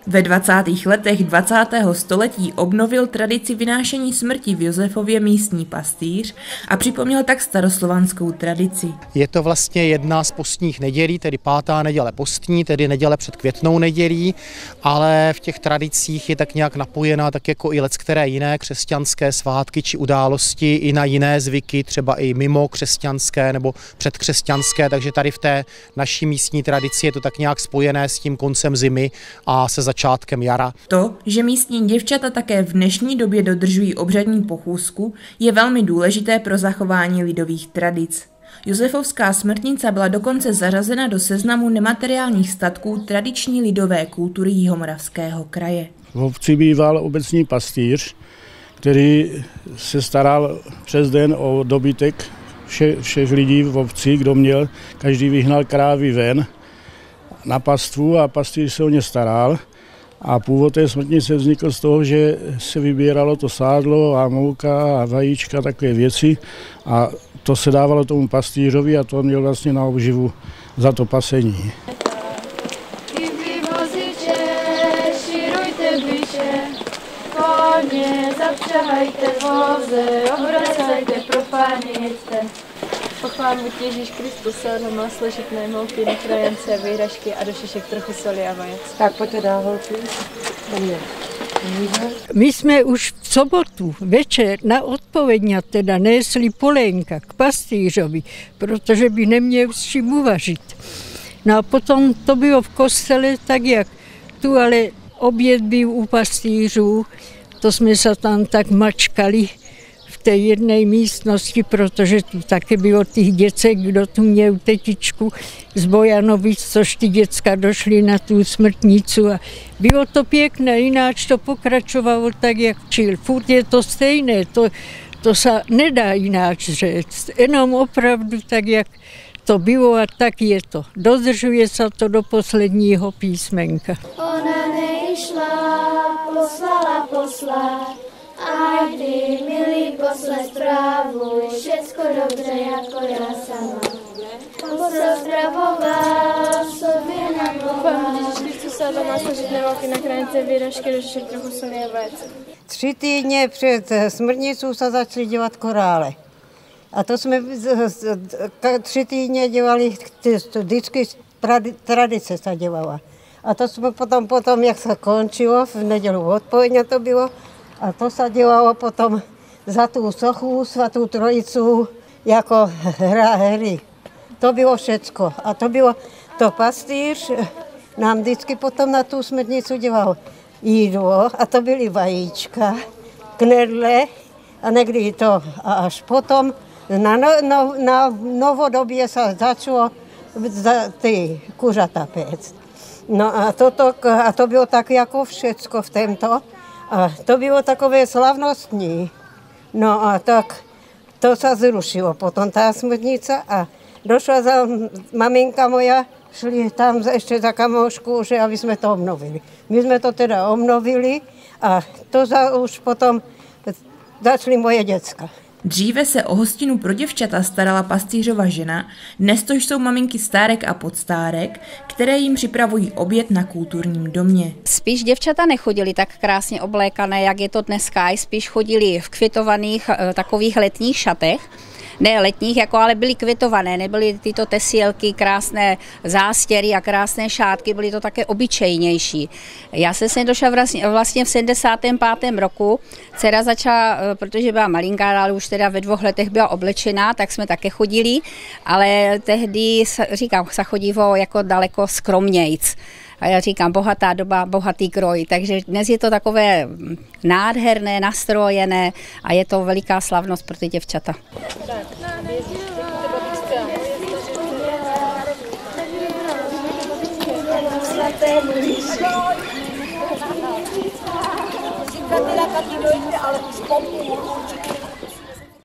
Ve 20. letech 20. století obnovil tradici vynášení smrti v Josefově místní pastýř a připomněl tak staroslovanskou tradici. Je to vlastně jedna z postních nedělí, tedy 5. neděle postní, tedy neděle před Květnou nedělí, ale v těch tradicích je tak nějak napojená tak jako i leckteré jiné křesťanské svátky či události i na jiné zvyky, třeba i mimo křesťanské nebo předkřesťanské, takže tady v té naší místní tradici je to tak nějak spojené s tím koncem zimy a se začátkem jara. To, že místní děvčata také v dnešní době dodržují obřadní pochůzku, je velmi důležité pro zachování lidových tradic. Josefovská smrtnica byla dokonce zařazena do seznamu nemateriálních statků tradiční lidové kultury Jihomoravského kraje. V obci býval obecní pastýř, který se staral přes den o dobytek všech lidí v obci, kdo měl, každý vyhnal krávy ven na pastvu a pastýř se o ně staral. A původ té smrtnice vznikl z toho, že se vybíralo to sádlo a mouka a vajíčka, takové věci a to se dávalo tomu pastýřovi a to měl vlastně na obživu za to pasení. Zapřahajte voze, obracajte, propánějte. Pochvál buď Ježíš Kristus, selno maslo, žitné mouky, nechrajence, výhražky a do šišek trochu soli a vajec. Tak pojďte dál, holky. My jsme už v sobotu večer na odpoledňa teda nesli polénka k pastýřovi, protože by neměl s čím uvařit. No a potom to bylo v kostele tak, jak tu, ale oběd byl u pastýřů. To jsme se tam tak mačkali v té jedné místnosti, protože tu taky bylo těch děcek, kdo tu měl tetičku z Bojanovic, což ty děcka došly na tu smrtnicu a bylo to pěkné, jináč to pokračovalo tak, jak včil. Furt je to stejné, to se nedá jináč říct, jenom opravdu tak, jak to bylo a tak je to. Dodržuje se to do posledního písmenka. Ona nejšla, poslala, a kdy milý posle zprávu, všecko dobře jako já sama. Posel zpravoval, sobě namoval. Ježíš Kristus se doma složit nemolky na krajnice, výražky, do šišek trochu soli a vajec. 3 týdny před smrtnicou se začaly dělat korále. A to jsme 3 týdny dělali, vždycky tradice se dělala. A to jsme potom, jak se končilo, v nedělu odpoledne to bylo, a to se dělalo potom za tu sochu, svatou trojicu, jako hry. To bylo všecko. A to pastýř nám vždycky potom na tu smrtnicu dělal jídlo, a to byly vajíčka, knedle, a někdy to. A až potom na novodobě se začalo ty kuřata péct. No a to bylo tak jako všecko v tomto. A to bylo takové slavnostní. No a tak to se zrušilo potom ta smrtnice a došla za maminka moja, šli tam ještě za kamošku, že aby jsme to obnovili. My jsme to teda obnovili a to už potom začaly moje děcka. Dříve se o hostinu pro děvčata starala pastýřova žena, dnes to jsou maminky stárek a podstárek, které jim připravují oběd na kulturním domě. Spíš děvčata nechodili tak krásně oblékané, jak je to dneska, spíš chodili v květovaných takových letních šatech. Ne letních, ale byly květované, nebyly tyto tesílky, krásné zástěry a krásné šátky, byly to také obyčejnější. Já jsem sem došla vlastně v 75. roku, dcera začala, protože byla malinká, ale už teda ve 2 letech byla oblečená, tak jsme také chodili, ale tehdy, říkám, se chodilo jako daleko skromnějc. A já říkám, bohatá doba, bohatý kroj. Takže dnes je to takové nádherné, nastrojené a je to veliká slavnost pro ty děvčata. Ale už